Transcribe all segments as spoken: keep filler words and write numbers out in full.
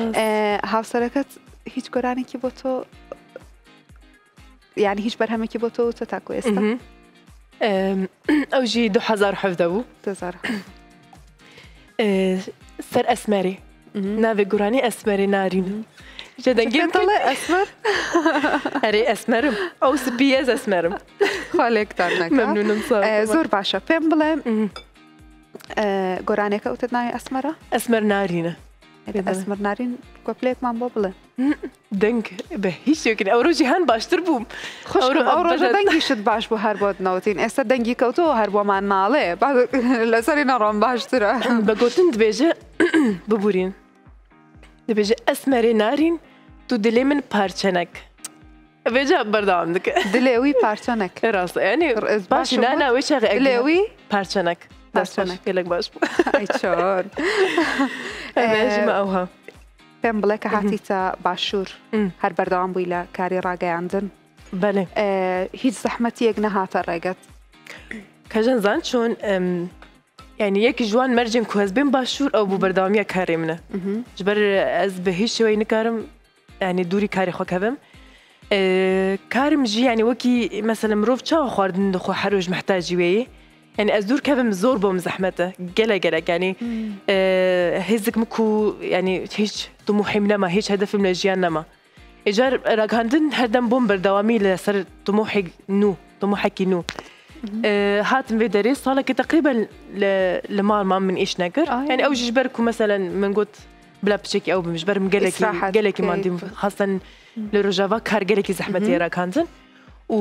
هاوسەرەکەت هیچ گۆرانێکی بۆ تۆ یعنی هیچ بەرهەمێکی بۆ تۆ تۆ تاکو ئێستا ئەوژی دو هەزار و حەڤدە بوو سەر ئەسمەری ناوێ گۆرانی ئەسمەری نارین دەنگێتڵێ ئەسمەر ئەرێ ئەسمەرم ئەو سپیەز ئەسمەرم خاڵێکتان مەمنونم زۆر باشە پێم بڵێ گۆرانێکە ئەوتت ناوی ئەسمەرە ئەسمەر نارینە ئەسمەر نارین گۆپلێکمان بۆ بڵێ دەنگ بە هیچ شێکن ئەو ڕۆژی هەن باشتر بووم ئەو ڕۆژە دەنگیشت باش بوو هەر بۆت نەوتین ئێستا دەنگی کەوتەوە هەر بۆمان ناڵێ لەسەری نەڕۆم باشترە بە گوتن دبێژە ببورین دەبێژە ئەسمەرێ نارین تو دلێ من پارچەنەک بێجا بەردەوام دکە دلێوی پارچەنەک ڕاستە ینی باشی ناناوی چاغی دلێوی پارچەنەک پارچەنەک گەلێک باش بوو چۆن ئەمێژمە ئەوها پێم بڵێ کە هاتیتە باشوور هەر بەردەوام بووی لە کاری ڕاگەیاندن بەڵێ هیچ زەحمەتیەک نەهاتە ڕێگەت کەژەن زان چۆن یعنی یەکی جوان مەرجێم کو هەز بێم باشوور ئەو بوو بەردەوامیە کارێ منە ji ber ez bi hîç şeweyî nikarim yanî dûrî karê xwe kevim karim jî yanî wekî mesela mirov çawa xwardin dixwe her roj mihtacî wê yê yani ez dûr kevim zor bom zehmet e gelek gelek yanî hêzik min ku yanî hiç timûhîm nema hiç hedefim li jiyan nema îcar ragihandin her dem bom berdewamî li ser timûhê nû timûhekî nû هاتم في دري صالك تقريبا لمال ما من ايش نقر يعني او جبركم مثلا من قلت بلا بشكي او بمجبر مقلكي قلكي ما عندي خاصه للرجافه كار قلكي زحمتي راه كانت و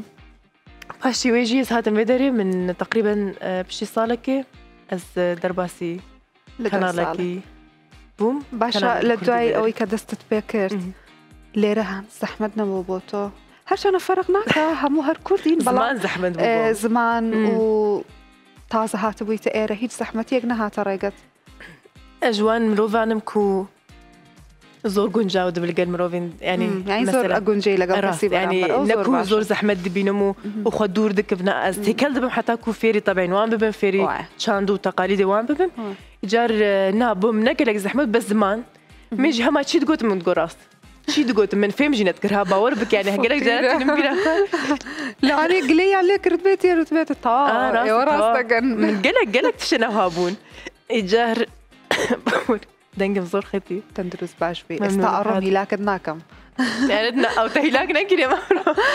فاشي ويجي هاتم في دري من تقريبا بشي صالك از درباسي كنالكي بوم باشا لدواي اوي كدست بكرت ليرها زحمتنا بوبوتو هرچەنە فەرق ناکە هەموو هەر کوردین بەڵام زەحمەت زمان و تازە هاتبوویتە ئێرە هیچ زەحمەتیەک نەهاتە ڕێگەت ئەژوان مرۆڤانم کو زۆر گونجاو دەبلگەل مرۆڤین ینی زۆر ئەگونجەی لەگەڵ نەکو زۆر زەحمەت دبینم و وخوا دوور دکبنە ئەس تێکەل دەبم حتا کو فێری تەبین وان ببن فێری چاند و تەقالیدی وان ببن جار نا بۆم نەگەلێک زەحمەت بە زمان مێژی هەما چیت گوتم من گۆڕاست چی دگوتم من فێم ژینەت کردها باوەڕ بکە یانێ هەگەرێک جارێتم بیرە لەوانێ گلەیان لێ کرد بێت یێرت بێتە تا ئێوە ڕاست دەکەن من گەلێک گەلێک تشە نەها بوون ئیجار دەنگم زۆر خەتی تەندروست باش بێ ئێستا ئەڕۆم هیلاکت ناکەم ئەو تە هیلاک نەگیرێمە